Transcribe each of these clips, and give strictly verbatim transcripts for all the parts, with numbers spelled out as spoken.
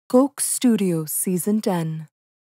Coke Studio Season ten.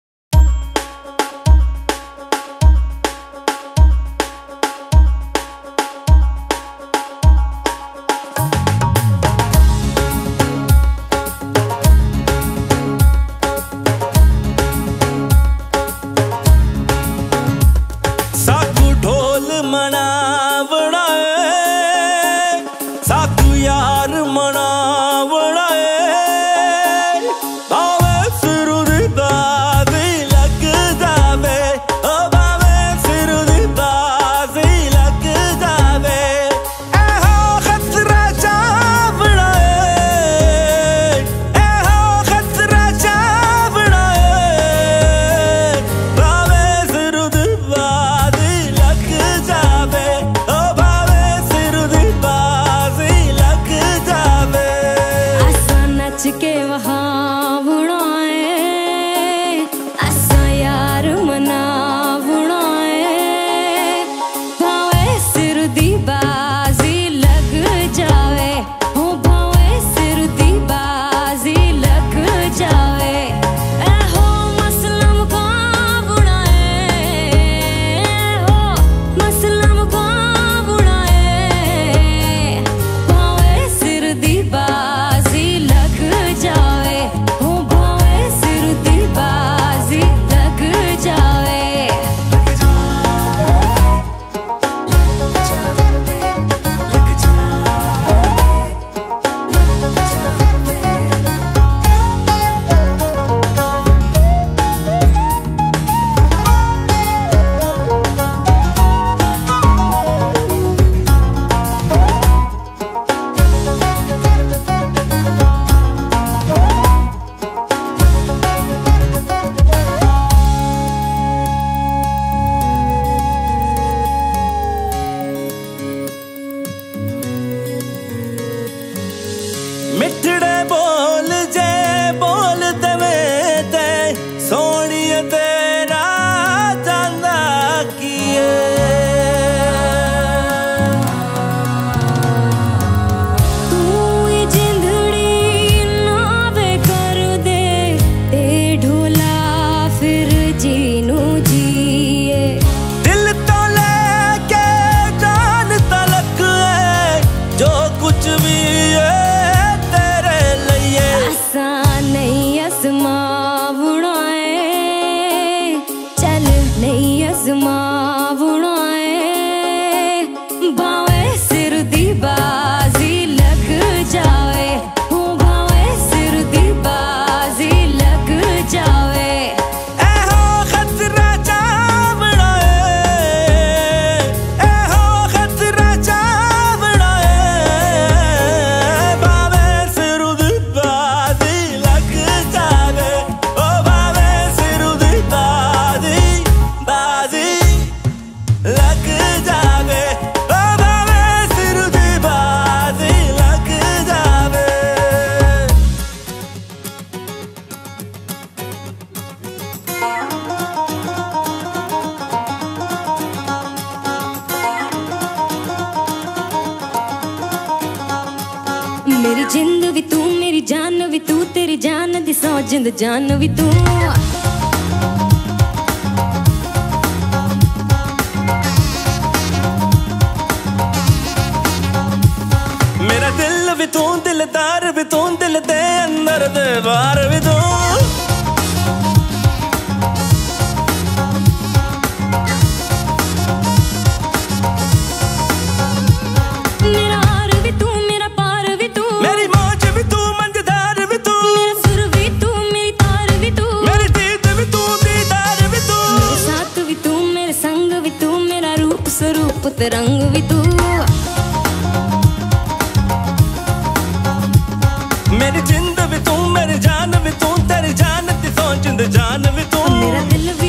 साकू ढोल मनावड़ा है, साकू यार मनावड़ा है, भावे सिरू दी बाजी लग जावे, ओ भावे सिरू दी बाजी लग जावे, ए हो खतरा चावड़ा है, ए हो खतरा चावड़ा है, भावे सिरू दी बाजी लग जावे, ओ भावे सिरू दी बाजी लग जावे। असा नच के वहाँ बुढ़ाए, असा यार मना बुढ़ाए, भावे सिर दी बाजी लग जावे, हो भावे सिर दी बाजी लग जावे, ए हो मसलम का बुढ़ाए, हो मसलम का बुढ़ाए, भावे सिर दी बाजी लग जावे, हो भावे सिर दी बाजी लग जावे। मिठड़े बोल जे बोल दवे ते सोनिए तेरा चांदा किए, तू ही जिंदड़ी नावे कर दे, ते ढोला फिर जीनू जिए, दिल तो लेके जान तलक है, जो कुछ भी है तेरे लिए। असा नहीं असमा बुढ़ाए, चल नहीं असमा बुढ़ाए, भावे सिर दी बाजी लग जावे, हो भावे सिर दी बाजी लग जावे। ए हो खतरा चावड़ा है, ए हो खतरा चावड़ा है, भावे सिरू दी बाजी लग जावे, ओ भावे सिरू दी बाजी बाजी लग जावे, ओ भावे सिरू दी बाजी लग जावे। मेरी जिंद भी तू, मेरी जान भी तू, तेरी जान दी सौ जिंद जान भी तू। मेरा दिल भी तू, दिलदार भी तू, दिल दे अंदर दे बाहर भी तू। मेरा हार भी तू, मेरा पार भी तू, मेरी मौज भी तू, मंझधार भी तू, मेरा सुर भी तू, मेरी तार भी तू, मेरी जीत भी तू, दीदार भी तू, मेरे साथ भी तू, मेरे संग भी तू, मेरा रूप स्वरूप तरंग भी तू। मेरी जिंद भी तू, मेरी जान भी तू, तेरी जान दी सौ जिंद जान भी तू। मेरा दिल